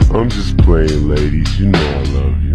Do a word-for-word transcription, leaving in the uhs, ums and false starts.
I'm just playing, ladies. You know I love you.